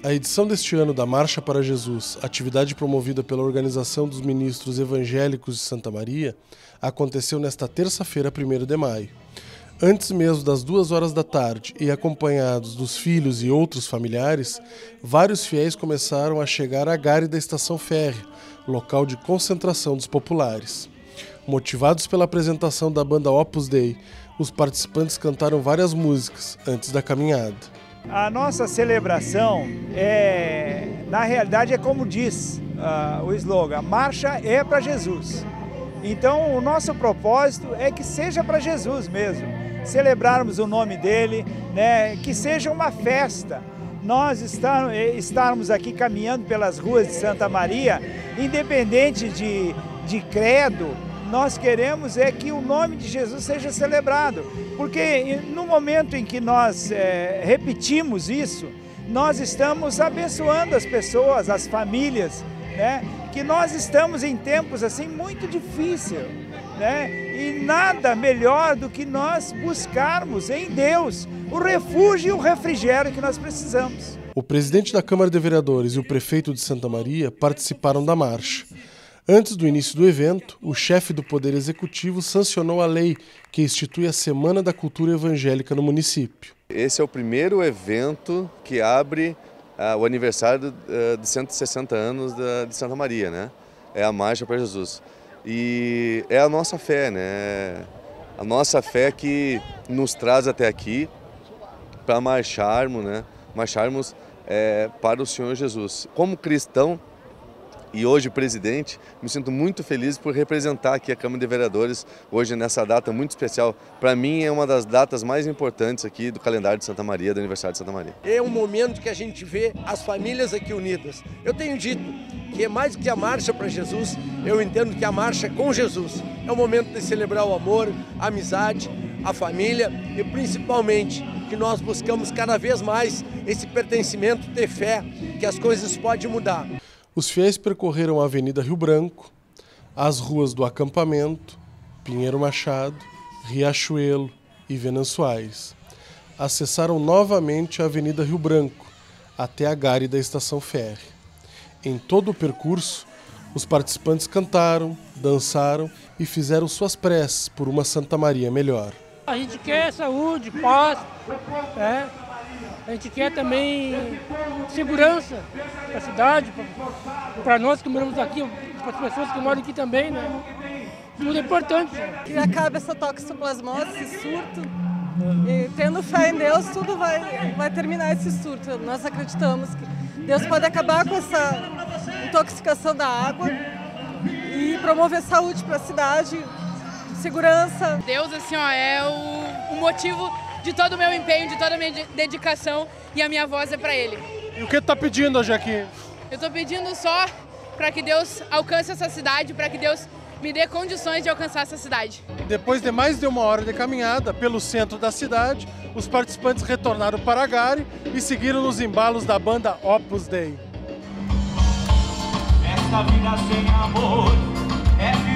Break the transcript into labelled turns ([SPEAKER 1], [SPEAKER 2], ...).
[SPEAKER 1] A edição deste ano da Marcha para Jesus, atividade promovida pela Organização dos Ministros Evangélicos de Santa Maria, aconteceu nesta terça-feira, 1º de maio. Antes mesmo das 2 horas da tarde e acompanhados dos filhos e outros familiares, vários fiéis começaram a chegar à gare da estação férrea, local de concentração dos populares. Motivados pela apresentação da banda Opus Dei, os participantes cantaram várias músicas antes da caminhada.
[SPEAKER 2] A nossa celebração, na realidade, é como diz o slogan, marcha é para Jesus. Então, o nosso propósito é que seja para Jesus mesmo, celebrarmos o nome dele, né? Que seja uma festa. Nós estarmos aqui caminhando pelas ruas de Santa Maria, independente de credo, nós queremos que o nome de Jesus seja celebrado, porque no momento em que nós repetimos isso, nós estamos abençoando as pessoas, as famílias, né? Que nós estamos em tempos assim muito difíceis, né? E nada melhor do que nós buscarmos em Deus o refúgio e o refrigério que nós precisamos.
[SPEAKER 1] O presidente da Câmara de Vereadores e o prefeito de Santa Maria participaram da marcha. Antes do início do evento, o chefe do Poder Executivo sancionou a lei que institui a Semana da Cultura Evangélica no município.
[SPEAKER 3] Esse é o primeiro evento que abre o aniversário de 160 anos de Santa Maria, né? É a Marcha para Jesus. E é a nossa fé, né? A nossa fé que nos traz até aqui para marcharmos, né? Marcharmos para o Senhor Jesus. Como cristão, e hoje presidente, me sinto muito feliz por representar aqui a Câmara de Vereadores hoje nessa data muito especial. Para mim é uma das datas mais importantes aqui do calendário de Santa Maria, do aniversário de Santa Maria.
[SPEAKER 4] É um momento que a gente vê as famílias aqui unidas. Eu tenho dito que é mais do que a marcha para Jesus, eu entendo que a marcha é com Jesus. É o momento de celebrar o amor, a amizade, a família e principalmente que nós buscamos cada vez mais esse pertencimento, ter fé que as coisas podem mudar.
[SPEAKER 1] Os fiéis percorreram a Avenida Rio Branco, as ruas do Acampamento, Pinheiro Machado, Riachuelo e Venâncio Aires. Acessaram novamente a Avenida Rio Branco, até a gare da estação férrea. Em todo o percurso, os participantes cantaram, dançaram e fizeram suas preces por uma Santa Maria melhor.
[SPEAKER 5] A gente quer saúde, paz, né? A gente quer também segurança para a cidade, para nós que moramos aqui, para as pessoas que moram aqui também, né? Tudo é importante.
[SPEAKER 6] Que acabe essa toxoplasmose, esse surto. E tendo fé em Deus, tudo vai terminar esse surto. Nós acreditamos que Deus pode acabar com essa intoxicação da água e promover saúde para a cidade, segurança.
[SPEAKER 7] Deus, assim, ó, é o motivo de todo o meu empenho, de toda a minha dedicação, e a minha voz é para Ele.
[SPEAKER 1] E o que tu está pedindo hoje aqui?
[SPEAKER 7] Eu estou pedindo só para que Deus alcance essa cidade, para que Deus me dê condições de alcançar essa cidade.
[SPEAKER 1] Depois de mais de 1 hora de caminhada pelo centro da cidade, os participantes retornaram para a gare e seguiram nos embalos da banda Opus Dei.
[SPEAKER 8] Essa vida sem amor é